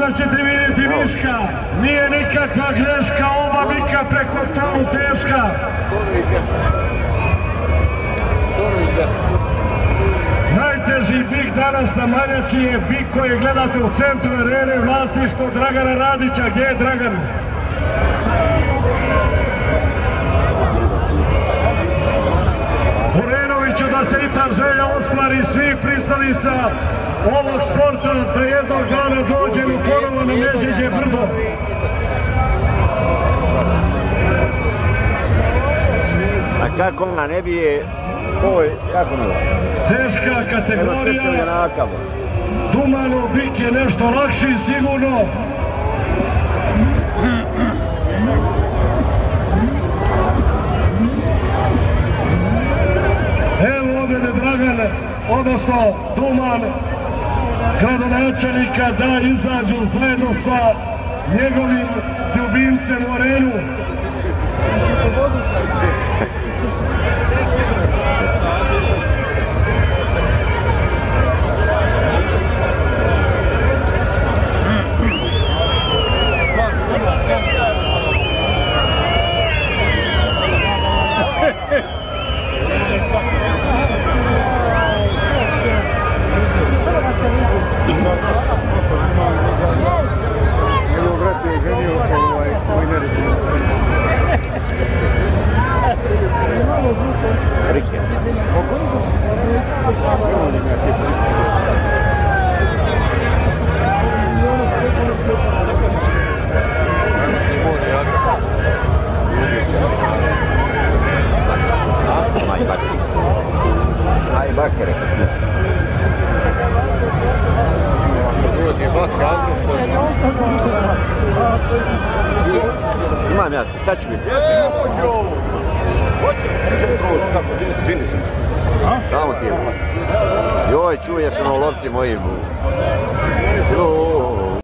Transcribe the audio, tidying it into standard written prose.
Sada ćete vidjeti Miška, nije nikakva greška, oba bika preko tonu teška. Najteži bik danas na Manjači je bik koji gledate u centru arene, vlasništvo Dragana Radića. Gdje je Dragan? Burenoviću da se i ta želja ostvari svih pristalica ovog sporta, da jednog dana dođemo ponovo na Međeđe brdo. A kako ona ne bije, kako ne? Teška kategorija, Dumanov bik je nešto lakši sigurno. Evo ovdje je Dragan, odnosno Duman, gradonačelnika, da izađu zajedno sa njegovim ljubimcem u arenu. Imam ja, sad ću biti. Svini sam. Tamo ti je. Joj, čuješ ono lovci mojim.